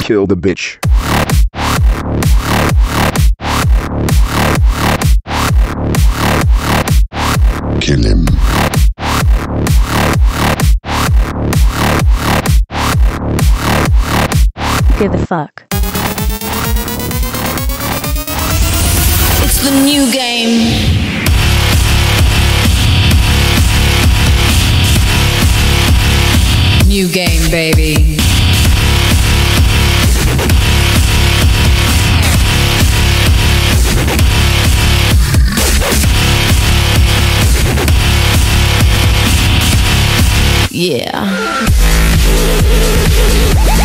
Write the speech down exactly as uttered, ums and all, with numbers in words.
kill the bitch. Kill him. Give a fuck. It's the new game. New game, baby. Yeah.